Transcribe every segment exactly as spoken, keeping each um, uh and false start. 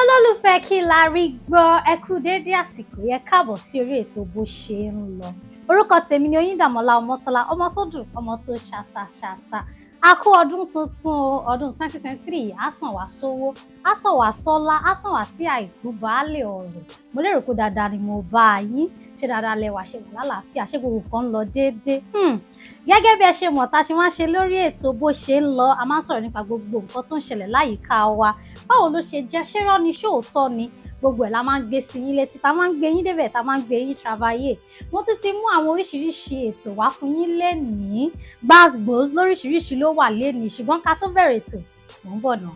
olólùfẹ́ Kilarigbo ẹ kú dédé àsìkò yẹ káàbọ̀ sí orí ètò bó ṣe ń lọ. Orúkọ tèmi ni Oyindamola Ọmọ́tọ́lá, ọmọ tó dùn, ọmọ tó ṣàtàṣàtà. A kú ọdún tuntun o, ọdún twenty twenty-three á sàn wá sówó, á sàn wá sọ́lá, á sàn wá sí àìkú baálé ọ̀rọ̀. Mo lérò pé dáadáa ni mo bá a yín, ṣé dáadáa lẹ wà, ṣe wà lálàáfíà, ṣé gbogbo nǹkan ń lọ déédéé. Hmm. Gẹ́gẹ́ bí ẹ ṣe mọ̀ tá a ṣe máa ń ṣe lórí ètò bó ṣe ń lọ, a máa ń sọ̀rọ̀ nípa gbogbo nǹkan tó ń ṣẹlẹ̀ láyìíká wa. Báwo ló ṣe jẹ́, ṣé irọ́ ni, ṣé òótọ́ ni? Gbogbo ẹ̀ la máa ń gbé sí yín létí, tá máa ń gbé yín débẹ̀, tá máa ń gbé yín travailler. Mo ti ti mú àwọn oríṣiríṣi ètò wá fún yín lénìí. Gbàgbós lóríṣiríṣi ló wà lénìí, ṣùgbọ́n ká tó bẹ̀rẹ̀ ètò, mò ń bọ̀ náà.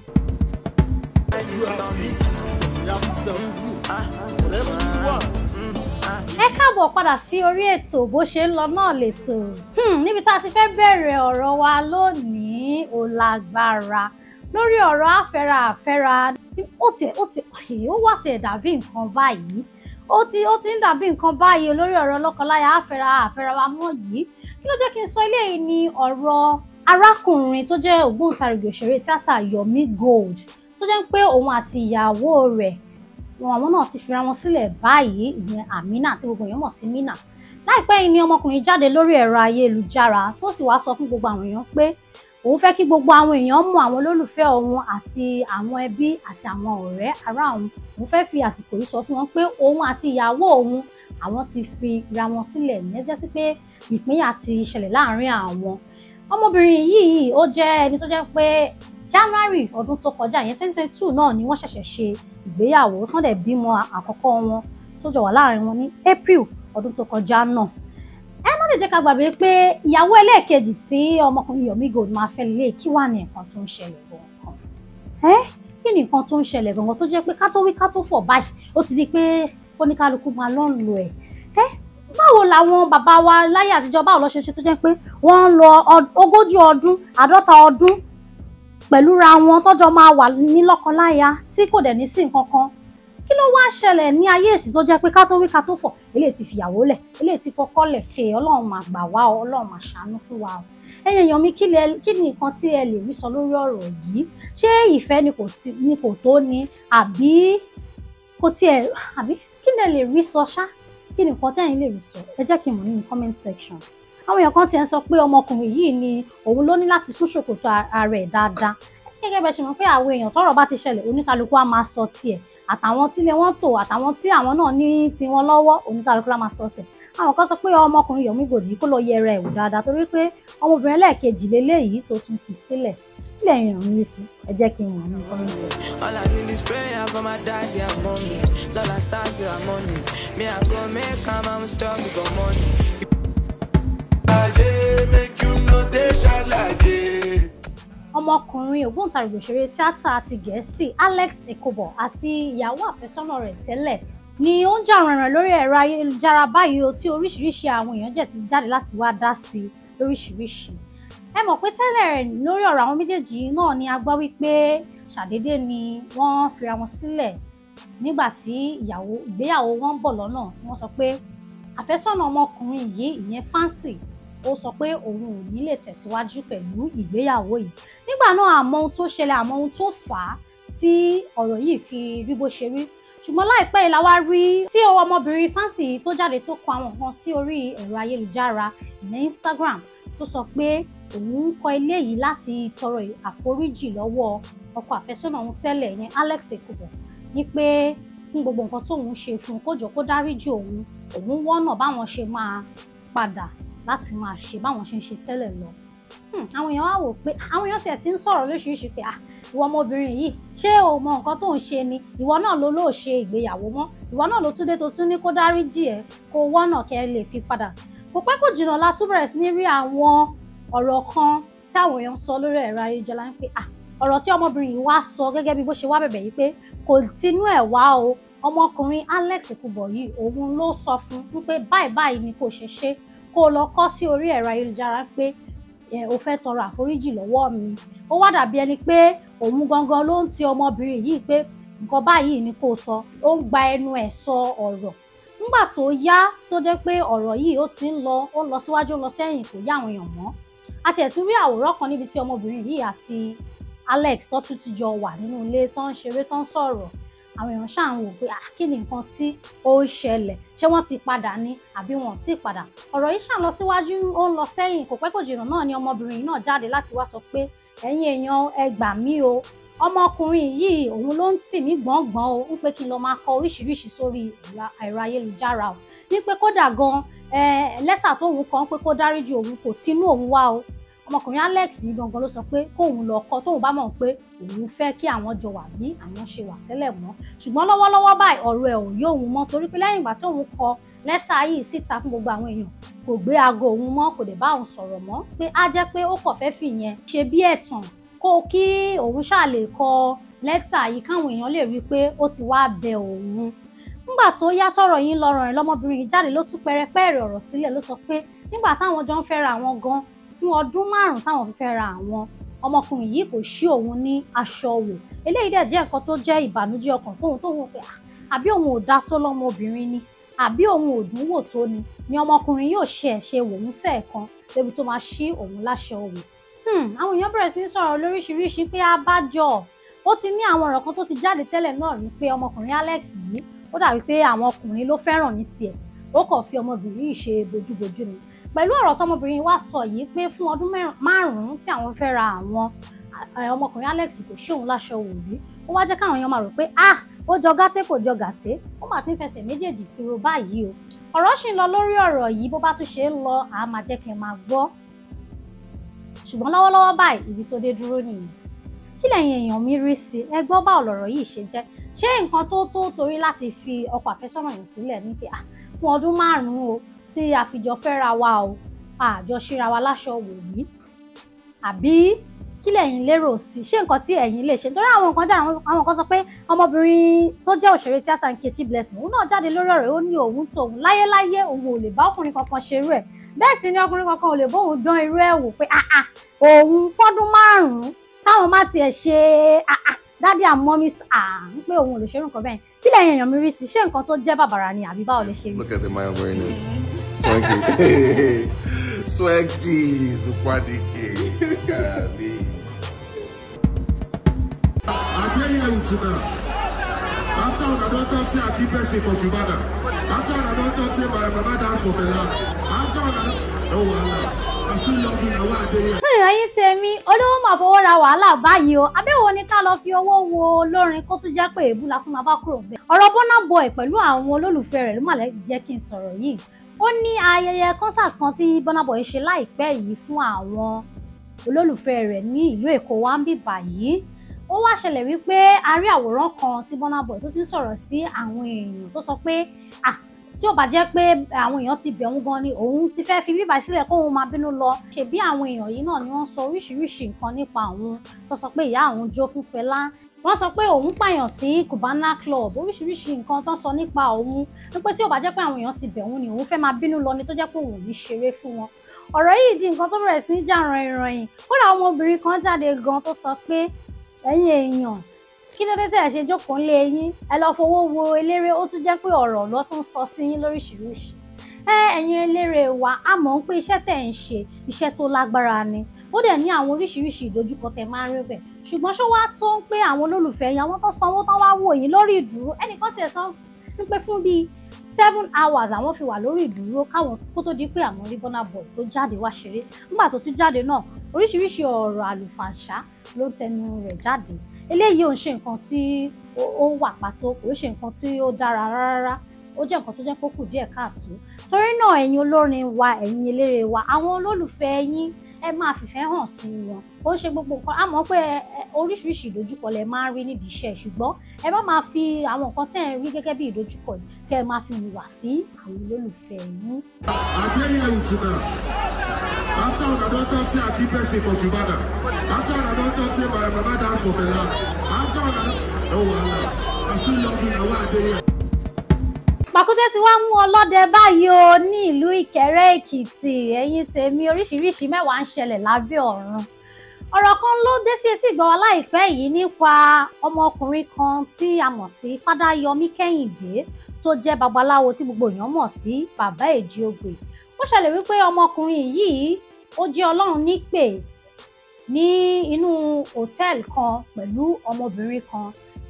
Ẹ káàbọ̀ padà sí orí ètò bó ṣe ń lọ náà lètò. Hmm, níbi tá a ti fẹ́ bẹ̀rẹ̀ ọ̀rọ̀ wa lónìí ò lágbára. Lórí ọ̀rọ̀ àfẹ́ra àfẹ́ra, ó ti ó ti ó wà tẹ̀ dàbí nǹkan báyìí. Ó ti ó ti ń dàbí nǹkan báyìí lórí ọ̀rọ̀ lọ́kọláya àfẹ́ra àfẹ́ra wa mọ́ yìí. Kí ló jẹ́ kí n sọ eléyìí ni ọ̀rọ̀ arákùnrin tó jẹ́ ògbóǹtarìgì òṣèré tíátà Yomi Gold, tó jẹ́ pé òun àti ìyàwó rẹ̀ wọn àwọn náà ti fira wọn sílẹ̀ báyìí, ìyẹn Amina tí gbogbo èèyàn mọ̀ sí Mina. Láìpẹ́ yìí ni ọmọkùnrin jáde lórí ẹ̀rọ ayélujára tó sì wá sọ fún gbogbo àwọn èèyàn pé òun fẹ́ kí gbogbo àwọn èèyàn mọ̀ àwọn olólùfẹ́ òun àti àwọn ẹbí àti àwọn ọ̀rẹ́ ará òun. Òun fẹ́ fi àsìkò yìí sọ fún wọn pé òun àti ìyàwó òun àwọn ti fi ra wọn sílẹ̀, ìyẹn jẹ́ sí pé ìpínyà ti ṣẹlẹ̀ láàárín àwọn. Ọmọbìnrin yìí ó jẹ́ ẹni tó jẹ́ pé January ọdún tó kọjá, ìyẹn twenty twenty-two náà ni wọ́n ṣẹ̀ṣẹ̀ ṣe ìgbéyàwó tán dẹ̀ bímọ àkọ́kọ́ wọn tó jọ wà láàárín wọn ní April ọdún tó kọjá náà. Ẹ má lè jẹ́ ká gbàgbé pé ìyàwó ẹlẹ́ẹ̀kejì tí ọmọkùnrin Yomi Gold máa fẹ́ lé kí wà ní nǹkan tó ń ṣẹlẹ̀ gangan. Ẹ́ kí ni nǹkan tó ń ṣẹlẹ̀ gangan tó jẹ́ pé ká tó wí ká tó fọ̀ báyìí ó ti di pé oníkálukú máa lọ ń lo ẹ̀. Ẹ́ báwo làwọn bàbá wa láyé àtijọ́ báwo ló ṣe ṣe tó jẹ́ pé wọ́n ń lọ ogójì ọdún àádọ́ta ọdún pẹ̀lú ra wọn tọ́jọ́ máa wà ní lọ́kọláya tí kò dẹ̀ ní sí nǹkan kan. Kí ló wá ṣẹlẹ̀ ní ayé èsì tó jẹ́ pé ká tó wí ká tó fọ̀ eléyìí ti fìyàwó lẹ̀, eléyìí ti fọkọ lẹ̀, fè Ọlọ́run máa gbà wá o, Ọlọ́run máa ṣàánú fún wa o. Ẹ̀yin èèyàn mi, kí ni nǹkan tí ẹ lè rí sọ lórí ọ̀rọ̀ yìí? Ṣé ìfẹ́ ni kò sí ni kò tó ni àbí kò tiẹ̀ àbí kí ni ẹ lè rí sọ ṣá? Kí ni nǹkan tí ẹ̀yin lè rí sọ? Ẹ jẹ́ kí n mọ̀ nínú comment section. Àwọn èèyàn kan tiẹ̀ ń sọ pé ọmọkùnrin yìí ni òun ló ní láti sún ṣòkòtò ara ẹ̀ dáadáa. Gẹ́gẹ́ bẹ́ẹ̀ ṣe mọ̀ pé àwọn èèyàn tọ́rọ̀ bá ti ṣẹlẹ̀ oníkálukú á máa sọ tiẹ̀, àtàwọn tílé wọn tò àtàwọn tí àwọn náà ní tiwọn lọ́wọ́ oníkálukú á máa sọ tiẹ̀. Àwọn kan sọ pé ọmọkùnrin Yomi Gold yìí kó lọ yẹra ẹ̀ wò dáadáa torí pé ọmọbìnrin ẹlẹ́ẹ̀kejì lélẹ́yìí tó tún fi sílẹ̀. Ilé ẹ̀yìn ọ̀hún rí sí, ẹ jẹ́ kí n wọ̀n ní kọ́mẹ́ntì. All I need is prayer for my daddy and mommy. Lọ́la sáàtì ra money. Me I go make am, I'm struggling for money. Make you know they shall like Ọmọkùnrin ògbóǹtarìgì òṣèré tíátà ti Gẹ̀ẹ́sì Alexx Ekubo àti ìyàwó àfẹ́sọ́nà rẹ̀ tẹ́lẹ̀ ni ó ń jà rànràn lórí ẹ̀rọ ayélujára báyìí o, tí oríṣiríṣi àwọn èèyàn jẹ́ ti jáde láti wá dá sí lóríṣiríṣi. Ẹ mọ̀ pé tẹ́lẹ̀ lórí ọ̀rọ̀ àwọn méjèèjì náà ni a gbọ́ wípé ṣàdédé ni wọ́n fira wọn sílẹ̀ nígbà tí ìyàwó ìgbéyàwó wọn ń bọ̀ lọ́nà, tí wọ́n sọ pé àfẹ́sọ́nà ọmọkùnrin yìí ìyẹn Fiancee ó sọ pé òun ò ní lè tẹ̀síwájú pẹ̀lú ìgbéyàwó yìí. Nígbà náà àmọ́ ohun tó ṣẹlẹ̀, àmọ́ ohun tó fà á tí ọ̀rọ̀ yìí fi rí bó ṣe rí. Ṣùgbọ́n láìpẹ́ yìí la wá rí tí ọmọbìnrin Fiancee tó jáde tó kọ àwọn nǹkan sí orí ẹ̀rọ ayélujára ìyẹn Instagram tó sọ pé òun ń kọ eléyìí láti tọrọ àforíjì lọ́wọ́ ọkọ àfẹ́sọ́nà òun tẹ́lẹ̀ ìyẹn Alexx Ekubo, ní pé fún gbogbo nǹkan tóun ṣe fún un kó jọ kó dáríjì òun, òun wọ́nà báwọn ṣe máa padà láti máa ṣe báwọn ṣe ń ṣe tẹ́lẹ̀ lọ. Àwọn èèyàn wá wò pé àwọn èèyàn tiẹ̀ ti ń sọ̀rọ̀ lóṣìṣì pé à ìwọ ọmọbìnrin yìí ṣé o mọ nǹkan tó ń ṣe ni? Ìwọ náà ló lóò ṣe ìgbéyàwó mọ́, ìwọ náà ló tún dé tó tún ní kó dáríjì ẹ kó wọ́nà kẹ́ ẹ lè fi padà. Kò pẹ́ kò jìnnà la tún bẹ̀rẹ̀ sí ní rí àwọn ọ̀rọ̀ kan tí àwọn èèyàn sọ lórí ẹ̀rọ ayélujára ń pé à ọ̀rọ̀ tí ọmọbìnrin yìí wá sọ gẹ́gẹ́ bí bó ṣe wá bẹ̀bẹ̀ yìí pé kò tinú ẹ̀ wá o, ọmọkùnrin Alexx Ekubo yìí òun ló sọ fún un pé báyìí báyìí ni kò ṣe ṣe, kó lọ kọ sí orí ẹ̀rọ ayélujára pé o fẹ́ tọrọ àforíjì lọ́wọ́ mi. Ó wá dàbí ẹni pé òun gangan ló ń ti ọmọbìnrin yìí pé nǹkan báyìí ni kò sọ, ó ń gba ẹnu ẹ̀ sọ ọ̀rọ̀. Nígbà tó yá tó jẹ́ pé ọ̀rọ̀ yìí ó ti ń lọ ó lọ síwájú ó lọ sẹ́yìn kò yá àwọn èèyàn mọ́. A tiẹ̀ tún rí àwòrán kan níbi tí ọmọbìnrin yìí àti Alexx tó tún ti jọ wà nínú ilé tó ń ṣeré tó ń sọ̀rọ̀. àwọn èèyàn ṣáà ń wò pé ah kí ni nǹkan tí ó ń ṣẹlẹ̀, ṣé wọ́n ti padà ní àbí wọn ò tí ì padà. ọ̀rọ̀ yìí ṣáà lọ síwájú ó ń lọ sẹ́yìn, kò pẹ́ kò jìnnà náà ni ọmọbìnrin yìí náà jáde láti wá sọ pé ẹ̀yin èèyàn ẹ gbà mí o, ọmọkùnrin yìí òun ló ń tì mí gbọ̀ngbọ̀n o, ń pé kí n lọ máa kọ oríṣiríṣi sórí ẹ̀rọ ayélujára o, ní pé kódà gan lẹ́tà tóun kọ pé kó dáríjì òun kò tinú òun wá o. ọmọkùnrin Alexx yìí gangan ló sọ pé kóun lọ kọ tóun bá mọ̀ pé òun fẹ́ kí àwọn jọ wà bí àwọn ṣe wà tẹ́lẹ̀ mọ́, ṣùgbọ́n lọ́wọ́lọ́wọ́ báyìí ọ̀rọ̀ ẹ̀ ò yé òun mọ́, torí pé lẹ́yìn ìgbà tóun kọ lẹ́tà yìí síta fún gbogbo àwọn èèyàn kò gbé aago òun mọ́, kò dẹ̀ bá òun sọ̀rọ̀ mọ́, pé á jẹ́ pé ó kọ̀ fẹ́ fìyẹn ṣe bí ẹ̀tàn kó kí òun ṣáà lè kọ lẹ́tà yìí káwọn èèyàn lè rí i pé ó ti wá bẹ òun. nígbà tó yá tọ̀rọ̀ yìí lọ́rọ̀ rẹ̀ lọ́mọbìnrin yìí jáde ló tún pẹrẹpẹrẹ ọ̀rọ̀ sílẹ̀, ló sọ pé nígbà táwọn jọ ń fẹ́ra àwọn gan fún ọdún márùn-ún táwọn fi fẹ́ra àwọn, ọmọkùnrin yìí kò ṣí òun ní aṣọ wò. eléyìí dẹ̀ jẹ́ nǹkan tó jẹ́ ìbànújẹ́ ọkàn fóun tó wò pé àbí òun ò dá tó lọ́mọbìnrin ni, àbí òun ò dùn wò tó ni ni ọmọkùnrin yóò ṣe ẹ̀ ṣe wò ń sẹ́ẹ̀kan débi tó máa ṣí òun láṣọ wò. àwọn èèyàn bẹ̀rẹ̀ sí ní sọ̀rọ̀ lóríṣiríṣi pé abájọ ó ti ní àwọn ọ̀rọ̀ kan tó ti jáde tẹ́lẹ̀ náà rí pé ọmọkùnrin Alexx yìí ó dàbí pé àwọn ọkùnrin ló fẹ́ràn ní tiẹ̀, ó kàn fi ọmọbìnrin yìí ṣe bójúbójú ni. pẹ̀lú ọ̀rọ̀ tọmọbìnrin wá sọ yìí pé fún ọdún márùn-ún tí àwọn fẹ́ ra àwọn, ọmọkùnrin Alexx kò ṣí òun láṣọ wò rí, ó wá jẹ́ káwọn èèyàn máa rò pé ah ó jọ gàtẹ́ kò jọ gàtẹ́, ó mà ti ń fẹsẹ̀ méjèèjì tiro báyìí o. ọ̀rọ̀ ṣì ń lọ lórí ọ̀rọ̀ yìí, bó bá tún ṣe ń lọ àá máa jẹ́ kẹ́ máa gbọ́, ṣùgbọ́n lọ́wọ́lọ́wọ́ báyìí ibi tó dé dúró nìyẹn. kí lẹ̀yin èèyàn mi rí sí ẹ gbọ́ bá ọ̀rọ̀ yìí ṣe jẹ́, ṣé nǹkan tó tó torí láti fi ọkọ àfẹ́sọ́nà yàn sílẹ̀ ní pé ah fún ọdún márùn-ún o tí a fi jọ fẹ́ra wa o àjọ ṣíra wa láṣọ wò yìí, àbí kí lẹ̀yin lérò sí, ṣé nǹkan tí ẹ̀yin lè ṣe? torí àwọn nǹkan jáde àwọn kan sọ pé ọmọbìnrin tó jẹ́ òṣèré tíátà Nkechi Blessing òun náà jáde lórí ọ̀rọ̀ ó ní òun tóun láyéláyé òun ò lè bá ọkùnrin kankan ṣerú ẹ̀, bẹ́ẹ̀ sì ni ọkùnrin kankan ò lè bóun dán irú ẹ̀ wò pé àà òun fọ́dún márùn-ún táwọn má tiẹ̀ ṣe àà dádì and mommy à ń pé òun ò lè ṣerú nǹkan bẹ́ẹ̀. kí lẹ̀yin èèyàn mi rí sí, ṣé nǹkan tó jẹ́ bàbàrà ni àbí báwo lè ṣe rí sí? Look at the man wearing it. Swanky. Swanky. Superdike. I tell you now. After I don't talk, say I keep person for Cubana. After I don't talk, say my mama dance for Bella. After I don't, oh wow, I still love you now. I tell you. ẹ̀yin tèmi olówó máa fọwọ́ ra wàhálà báyìí o, àbẹ̀wò ni ká lọ fi owó wo olórin kó tún jẹ́ pé èébú lásán máa bá kúrò bẹ́ẹ̀. ọ̀rọ̀ Burna Boy pẹ̀lú àwọn olólùfẹ́ rẹ̀ ló mà jẹ́ kí n sọ̀rọ̀ yìí. ó ní ayẹyẹ concert kan tí Burna Boy ṣe láìpẹ́ yìí fún àwọn olólùfẹ́ rẹ̀ ní ìlú Èkó wa ń bì báyìí. ó wá ṣẹlẹ̀ wípé a rí àwòrán kan tí Burna Boy tó ti ń sọ̀rọ̀ sí àwọn èèyàn tó sọ pé ah tí ó bá jẹ́ pé àwọn èèyàn ti bẹ̀ òun gan ni òun ti fẹ́ fi bíbá sílẹ̀ kóun máa bínú lọ. ṣebí àwọn èèyàn yìí náà ni wọ́n sọ oríṣiríṣi nǹkan nípa òun, tó sọ pé ìyá òun jó fún Fẹlá, wọ́n sọ pé òun pààyàn sí Cubana Club, oríṣiríṣi nǹkan tó sọ nípa òun, wípé tí ó bá jẹ́ pé àwọn èèyàn ti bẹ̀ òun ni òun fẹ́ máa bínú lọ ni tó jẹ́ pé òun ò ní ṣeré fún wọn. ọ̀rọ̀ yìí di nǹkan tó bẹ̀rẹ̀ sí ní jà ràn-ìràn-ìn. kódà ọmọbìnrin kan jáde gan tó sọ pé ẹ̀yin èèyàn kí ló dé tẹ́ ẹ ṣe jókòó ńlé yín ẹ lọ fowó wo eléré, ó tún jẹ́ pé ọ̀rọ̀ ló tún sọ sí yín lóríṣiríṣi. ẹ ẹ̀yin eléré wa a mọ̀ pé iṣẹ́ tẹ́ ń ṣe iṣẹ́ tó lágbára ni, ó dẹ̀ ní àwọn oríṣiríṣi ìdojúkọ tẹ́ máa ń rí bẹ̀, ṣùgbọ́n ṣó wá tó ń pé àwọn olólùfẹ́ yín àwọn tó sanwó tán wá wò yín lórí ìdúró, ẹnìkan tiẹ̀ sọ ń pé fún bíi seven hours àwọn fi wà lórí ìdúró káwọn kó tó di pé àwọn rí Burna Boy tó jáde wá ṣeré. nígbà tó tún jáde náà oríṣiríṣi ọ̀rọ̀ àlùfàǹṣá ló tẹnu rẹ̀ jáde. eléyìí ò ń ṣe nǹkan tí ó wà pàtó, kò ń ṣe nǹkan tí ó dára rárá, ó jẹ́ nǹkan tó jẹ́ pé kù díẹ̀ káàtó. torí náà ẹ̀yin olórin wa, ẹ̀yin eléré wa, àwọn olólùfẹ́ yín ẹ máa fìfẹ́ hàn sí wọn. ó ń ṣe gbogbo nǹkan, a mọ̀ pé oríṣiríṣi ìdojúkọ lẹ máa ń rí nídìí iṣẹ́, ṣùgbọ́n ẹ má máa fi àwọn nǹkan tẹ́ ẹ rí gẹ́gẹ́ bí ìdojúkọ yìí kẹ́ ẹ máa fi hùwà sí àwọn olólùfẹ́ yín. I tell you now. After I don't talk, say I keep person for Cubana. After I don't talk, say my mama dance for Bella. After I don't, oh wow, I still love you now. I tell you. Pàkúté ti wá mú ọlọ́dẹ báyìí o ní ìlú Ìkẹrẹ́ Èkìtì. ẹ̀yin tèmi oríṣiríṣi mẹ́wàá ń ṣẹlẹ̀ lábẹ́ ọ̀run. ọ̀rọ̀ kan ló dé sí etí ìgbọ́ wa láìpẹ́ yìí nípa ọmọkùnrin kan tí a mọ̀ sí Fádá Yomi Kẹ́hìndé tó jẹ́ babaláwo tí gbogbo èèyàn mọ̀ sí Bàbá Èjì Ogbè. ó ṣẹlẹ̀ wípé ọmọkùnrin yìí ó jẹ́ Ọlọ́run nípè ní inú hòtẹ́ẹ̀lì kan pẹ̀lú ọmọbìnrin kan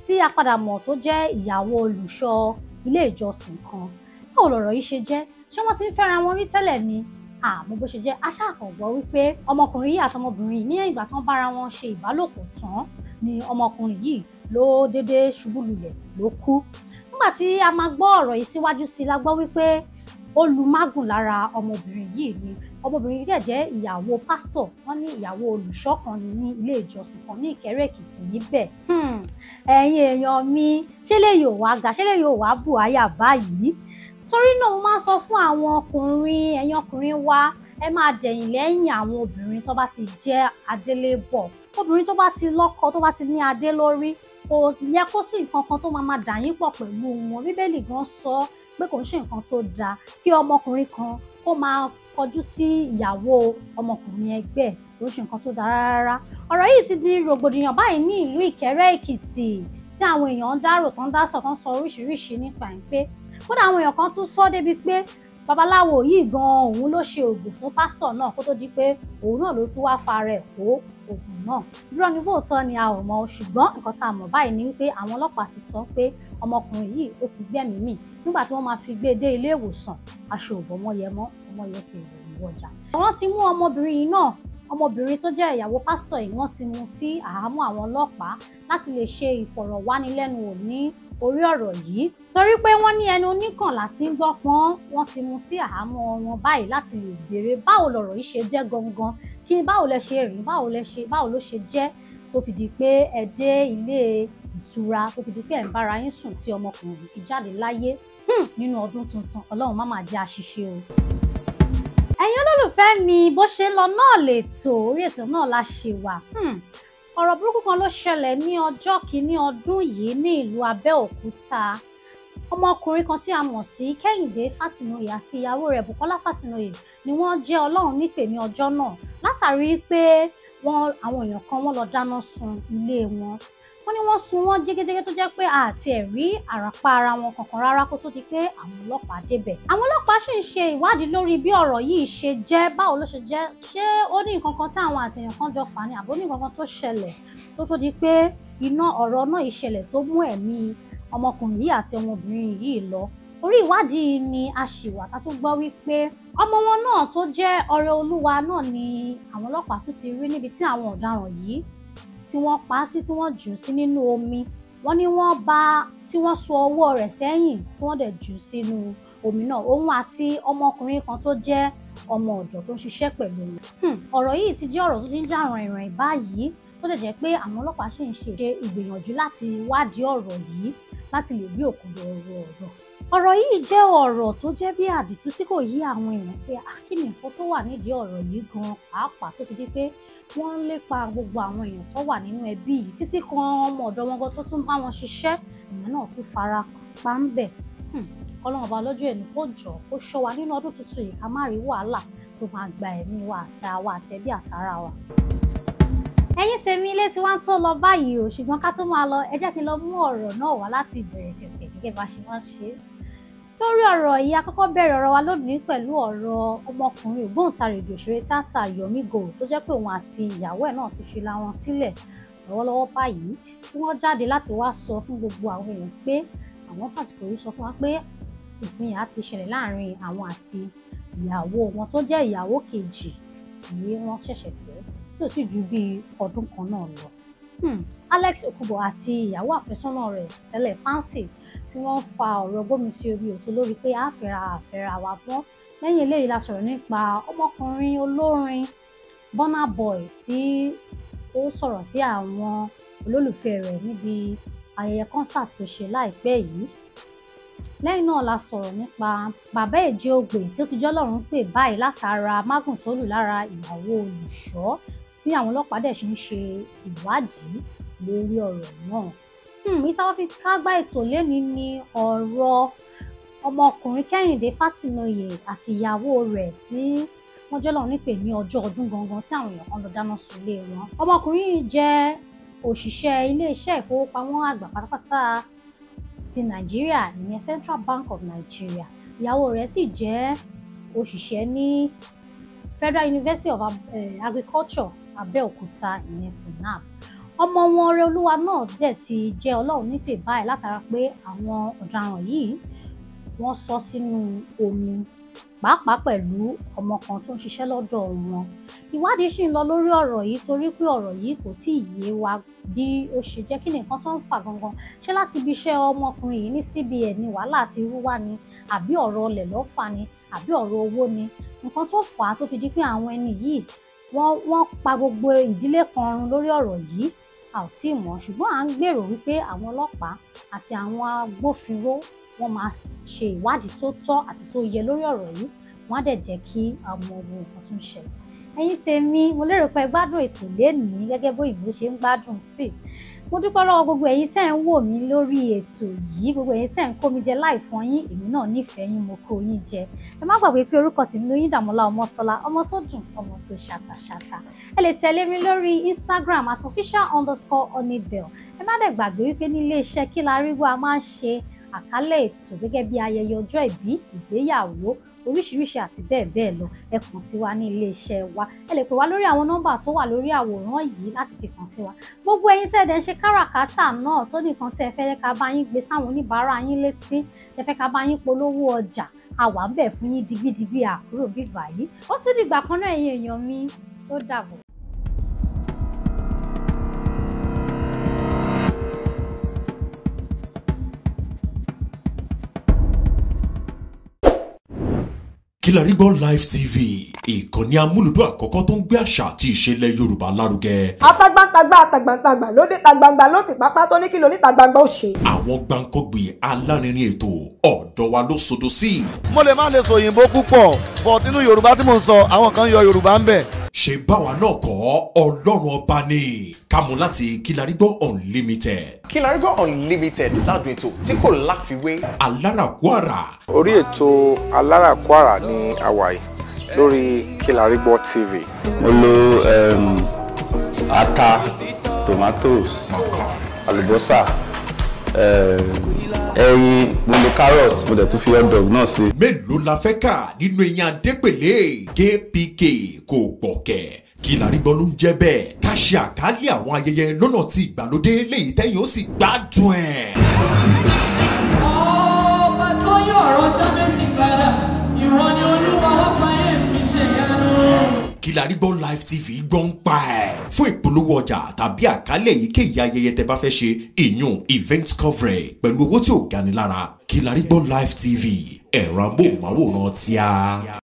tí a padà mọ̀ tó jẹ́ ìyàwó olùṣọ́ ilé ìjọsìn kan. Báwo lọ̀rọ̀ yìí ṣe jẹ́? Ṣé wọ́n ti ń fẹ́ra wọn rí tẹ́lẹ̀ ni? Àmọ́ bó ṣe jẹ́, a ṣáà kàn gbọ́ wípé ọmọkùnrin yìí àti ọmọbìnrin yìí ní ìgbà tí wọ́n bára wọn ṣe ìbálòpọ̀ tán ni ọmọkùnrin yìí ló déédéé ṣubú lulẹ̀ ló kú. Nígbà tí a máa gbọ́ ọ̀rọ̀ yìí síwájú sí i, la gbọ́ wípé ó lu mágùn lára ọmọbìnrin yìí ni. Ọmọbìnrin yìí dẹ̀ jẹ́ ìyàwó pásítọ̀, wọ́n ní ìyàwó olùṣọ́ kan ní ní ilé ìjọsìn kan ní Ìkẹ́rẹ́ Èkìtì níbẹ̀. Ẹ̀yin èèyàn mi, ṣé lè yóò wá ga, ṣé lè yóò wá bù àyà báyìí? Torí náà mo máa ń sọ fún àwọn ọkùnrin, ẹ̀yin ọkùnrin wa, ẹ máa dẹ̀yìn lẹ́yìn àwọn obìnrin tó bá ti jẹ́ adélébọ̀. Obìnrin tó bá ti lọ́kọ, tó bá ti ní adé lórí, kò yẹ kó sí nǹkan kan tó máa máa dà yín pọ̀ pẹ̀lú wọn. Bíbélì gan sọ pé kò ń ṣe nǹkan tó dáa kí ọmọkùnrin kan kó máa kọjú sí ìyàwó ọmọkùnrin ẹgbẹ́, kò ń ṣe nǹkan tó dáa rárá. Ọ̀rọ̀ yìí ti di rògbòdìyàn báyìí ní ìlú Ìkẹ́rẹ́ Èkìtì tí àwọn èèyàn ń dárò tán dá sọ, tán sọ oríṣiríṣi nípa ẹ̀ pé kódà àwọn èèyàn kan tún sọ débi pé babaláwo yìí gan òun ló ṣe òògùn fún pásítọ̀ náà kó tó di pé òun náà ló tún wá fara ẹ̀ kó òògùn náà. Irọ́ ni bóòtọ́ ni a ò mọ̀, ṣùgbọ́n nǹkan tá a mọ̀ báyìí ni wípé àwọn ọlọ́pàá ti sọ pé ọmọkùnrin yìí ó ti gbẹ́mìí mì. Nígbà tí wọ́n máa fi gbé dé ilé ìwòsàn, aṣọ ò bọ́mọ yẹ mọ́, ọmọ yẹn ti rò wọjà. Wọ́n ti mú ọmọbìnrin yìí náà, ọmọbìnrin tó jẹ́ ìyàwó pásítọ̀ yìí, wọ́n ti mú sí àhámọ́ àwọn ọlọ́pàá láti lè ṣe ìfọ̀rọ̀wánilẹ́nuwò ní orí ọ̀rọ̀ yìí, torí pé wọ́n ní ẹnu oníkàn láti ń gbọ́ pọ́n. Wọ́n ti mú sí àhámọ́ wọn báyìí láti lè béèrè báwo lọ̀rọ̀ yìí ṣe jẹ́ gangan, kí báwo lẹ ṣe rìn, báwo lẹ ṣe báwo ló ṣe jẹ́ tó fi di pé ẹ dé ilé ìtura, tó fi di pé ẹ̀ ń bára yín sùn tí ọmọkùnrin fi jáde láyé nínú ọdún tuntun. Ọlọ́run má máa jẹ́ àṣìṣe o. Ẹ̀yin olólùfẹ́ mi, bó ṣe ń lọ náà lètò, orí ètò náà la ṣe wà. Ọ̀rọ̀ burúkú kan ló ṣẹlẹ̀ ní ọjọ́ kìíní ọdún yìí ní ìlú Abẹ́òkúta. Ọmọkùnrin kan tí a mọ̀ sí Kẹ́hìndé Fátìnóyè àti ìyàwó rẹ̀ Bùkọ́lá Fátìnóyè ni wọ́n jẹ́ Ọlọ́run nípè ní ọjọ́ náà látàrí pé wọ́n àwọn èèyàn kan wọ́n lọ dáná sun ilé wọn. Wọ́n ní wọ́n sun wọ́n jégéjégé tó jẹ́ pé àti ẹ̀rí àràpá ara wọn kankan rárá kó tó di pé àwọn ọlọ́pàá débẹ̀. Àwọn ọlọ́pàá sì ń ṣe ìwádìí lórí bí ọ̀rọ̀ yìí ṣe jẹ́, báwo ló ṣe jẹ́, ṣé ó ní nǹkan kan tí àwọn àtẹ̀yàn kan jọ fà ní àbó ní nǹkan kan tó ṣẹlẹ̀ tó tó di pé iná ọ̀rọ̀ náà ìṣẹ̀lẹ̀ tó mú ẹ̀mí ọmọkùnrin yìí àti ọmọbìnrin yìí lọ. Orí ìwádìí ni a ṣì wà tá tún gbọ́ wípé ọmọ wọn náà tó jẹ́ ọrẹ Olúwa náà ni àwọn ọlọ́pàá tún ti rí níbi tí àwọn ọ̀daràn yìí tí wọ́n pa á sí, tí wọ́n jù ú sí nínú omi. Wọ́n ní wọ́n bá tí wọ́n so ọwọ́ rẹ̀ sẹ́yìn tí wọ́n dẹ̀ jù ú sínú omi náà, òun àti ọmọkùnrin kan tó jẹ́ ọmọ ọ̀dọ̀ tó ń ṣiṣẹ́ pẹ̀lú rẹ̀. Ọ̀rọ̀ yìí ti jẹ́ ọ̀rọ̀ tó ti ń jà ràìnràìn báyìí, tó dẹ̀ jẹ́ pé àwọn ọlọ́pàá ṣì ń ṣe ìgbìyànjú láti wádìí ọ̀rọ̀ yìí láti lè rí òkodoro ọ̀rọ̀. Ọ̀rọ̀ yìí jẹ́ ọ̀rọ̀ tó jẹ́ bí àdìtú tí kò yí àwọn èèyàn pé kí ni nǹkan tó wà nídìí ọ̀rọ̀ yìí gan pàápàá tó fi di pé wọ́n ń lépa gbogbo àwọn èèyàn tó wà nínú ẹbí yìí títí kan ọmọ ọ̀dọ̀ wọn gan tó tún bá wọn ṣiṣẹ́, ìyẹn náà tún fara pa ń bẹ̀. Ọlọ́run ọba lọ́jọ́ ẹni kó jọ kó ṣọ́ wa nínú ọdún tuntun yìí ká má rí wàhálà tó máa gba ẹ̀mí wa àti àwa àti ẹbí àtàrà wa. Ẹ̀yin tèmi, ilé tí wọ́n tó lọ báyìí o, ṣùgbọ́n ká tó máa lọ ẹ jẹ́ kí n lọ mú ọ̀rọ̀ náà wá láti ìbẹ̀rẹ̀ pẹ̀pẹ̀ gẹ́gẹ́ bá ṣe máa ṣe. Lórí ọ̀rọ̀ yìí, a kọ́kọ́ bẹ̀rẹ̀ ọ̀rọ̀ wa lónìí pẹ̀lú ọ̀rọ̀ ọmọkùnrin ògbóǹtarìgì òṣèré tíátà Yomi Gold tó jẹ́ pé òun àti ìyàwó ẹ̀ náà ti fi ra wọn sílẹ̀ lọ́wọ́lọ́wọ́ báyìí, tí wọ́n jáde láti wá sọ fún gbogbo àwọn èèyàn pé àwọn fàsìkò yìí sọ fún wa pé ìpínyà ti ṣẹlẹ̀ láàrin àwọn àti ìyàwó wọn tó jẹ́ ìyàwó kejì tí wọ́n ṣẹ̀ṣẹ̀ fẹ́ tí ò sì ju bíi ọdún kan náà lọ. Alexx Ekubo àti ìyàwó àfẹ́sọ́nà rẹ̀ tẹ́lẹ̀ Fiancee tí wọ́n fa ọ̀rọ̀ gbómi sí omi òtó lórí pé àfẹ́ra àfẹ́ra wa fún. Lẹ́yìn eléyìí la sọ̀rọ̀ nípa ọmọkùnrin olórin Burna Boy tí ó sọ̀rọ̀ sí àwọn olólùfẹ́ rẹ̀ níbi ayẹyẹ concert tó ṣe láìpẹ́ yìí. Lẹ́yìn náà la sọ̀rọ̀ nípa bàbá Èjì Ogbè tí ó ti jẹ́ Ọlọ́run pè báyìí látara mágùn tó lù lára ìyàwó olùṣọ́ tí àwọn ọlọ́pàá dẹ̀ ṣe ń ṣe ìwádìí lórí ọ̀rọ̀ náà. Ìtawọ́ fi kágbá ètò léni ni ọ̀rọ̀ ọmọkùnrin Kẹ́hìndé Fátìnóyè àti ìyàwó rẹ̀ tí wọ́n jẹ́ Ọlọ́run nípè ní ọjọ́ ọdún gangan tí àwọn èèyàn kan lọ dáná sun ilé wọn. Ọmọkùnrin yìí jẹ́ òṣìṣẹ́ iléeṣẹ́ ìfowópamọ́ àgbà pátápátá ti Nàìjíríà, ìyẹn Central Bank of Nigeria. Ìyàwó rẹ̀ sì jẹ́ òṣìṣẹ́ ní Federal University of Agriculture Abẹ́òkúta, ìyẹn FUNAB. ọmọ wọn ọrẹ olúwa náà dẹ̀ ti jẹ́ ọlọ́run nípè báyìí látara pé àwọn ọ̀daràn yìí wọ́n sọ sínú omi pàápàá pẹ̀lú ọmọ kan tó ń ṣiṣẹ́ lọ́dọ̀ wọn. Ìwádìí ṣì ń lọ lórí ọ̀rọ̀ yìí torí pé ọ̀rọ̀ yìí kò tí ì yé wa bí ó ṣe jẹ́ kí ni nǹkan tó ń fà gangan. Ṣé láti ibi iṣẹ́ ọmọkùnrin yìí ní C B N ni wàhálà àti irú wà ni, àbí ọ̀rọ̀ ọlẹ̀ ló fà ni, àbí ọ̀rọ̀ owó ni? Nǹkan tó fà á tó fi di pé àwọn ẹni yìí wọ́n wọ́n pa gbogbo ìdílé kan run lórí ọ̀rọ̀ yìí a ò tí ì mọ̀, ṣùgbọ́n à ń gbèrò wípé àwọn ọlọ́pàá àti àwọn agbófinró wọ́n máa ṣe ìwádìí tó tọ́ àti tó yẹ lórí ọ̀rọ̀ yìí, wọ́n á dẹ̀ jẹ́ kí àwọn ohun nǹkan tó ń ṣẹlẹ̀. Ẹ̀yin tèmi, mo lérò pé ẹ gbádùn ètò lénìí gẹ́gẹ́ bó ìlú ṣe ń gbádùn tí. Mo dúpẹ́ lọ́wọ́ gbogbo ẹ̀yin tẹ́ ń wò mí lórí ètò yìí, gbogbo ẹ̀yin tẹ́ ń kó mi jẹ láì fọn yín, èmi náà nífẹ̀ẹ́ yín, mo kó yín jẹ. Ẹ má gbàgbé pé orúkọ tèmi ni Oyindàmọ́lá Ọmọ́tọ́lá, ọmọ tó dùn, ọmọ tó ṣàtàṣàtà. Ẹ lè tẹ̀lé mi lórí Instagram at official underscore honeybell. Ẹ má dẹ̀ gbàgbé wípé ní ilé-iṣẹ́ Kilarigbo a máa ń ṣe àkálẹ̀ ètò gẹ́gẹ́ bí ayẹyẹ ọjọ́ ìbí, ìgbéyàwó, oríṣiríṣi àti bẹ́ẹ̀ bẹ́ẹ̀ lọ. Ẹ kàn sí wa ní ilé-iṣẹ́ wa. Ẹ lè pè wá lórí àwọn nọ́mbà tó wà lórí àwòrán yìí láti fi kàn sí wa. Gbogbo ẹ̀yin tẹ́ ẹ dẹ̀ ń ṣe káràkátà náà tó nìkan tẹ́ ẹ fẹ́ ká bá yín gbé sáwọn oníbàárà yín létí, tẹ́ fẹ́ ká bá yín polówó ọjà, a wà ń bẹ̀ fún yín digbidigbi àkúrò bíbà yìí. Ó tún dìgbà kan náà ẹ̀yin èèyàn mi, ó dàbọ̀. Kilarigbo Live T V, ìkànnì amúlùdún àkọ́kọ́ tó ń gbé àṣà àti ìṣẹ̀lẹ̀ Yorùbá lárugẹ. Atagbantagba atagbantagba lóde tagbangba ló ti pápá tó ní kí ló ní tagbangba ó ṣe. Àwọn gbàǹkọ́gbì alárinrin ètò ọ̀dọ́ wa ló sodo sí. Mo lè má lè sọ òyìnbó púpọ̀, but nínú Yorùbá tí mò ń sọ àwọn kan yọ Yorùbá ń bẹ̀. Ṣé báwa náà kọ́ Ọlọ́run ọba ni kámú láti Kilarigbo Unlimited. Kilarigbo Unlimited ládùn ètò tí kò láfiwé. Alárakúàrà. Orí ètò Alárakúàrà ní àwàyí lórí Kilarigbo T V. Mo lo um, ata, tomatoes, àlùbọ́sà, ẹyin, mo lo carrot, mo dẹ̀ tún fi hot dog náà sí. Mélòó la fẹ́ kà nínú eyín Adépèlé K P K kò gbọ̀kẹ̀. Kilarigbo ló ń jẹ́ bẹ́ẹ̀. Ká ṣe àkálẹ̀ àwọn ayẹyẹ lọ́nà tí ìgbàlódé léyìí tẹ́yìn ó sì gbádùn ẹ̀. Ọba sọ́yọ̀ ọ̀rọ̀ jábẹ́sì padà, ìwọ ni Olúwa wá fàyè mi ṣe yanu. Kilarigbo Live T V gbọ́ ń pa ẹ̀. Fún ìpolówó ọjà tàbí àkálẹ̀ èyíkéyìí ayẹyẹ tẹ́ bá fẹ́ ṣe, ìyún event coverage pẹ̀lú owó tí ò gani lára. Kilarigbo Live T V, ẹ̀rọ amóhùnmáwòrán tíá.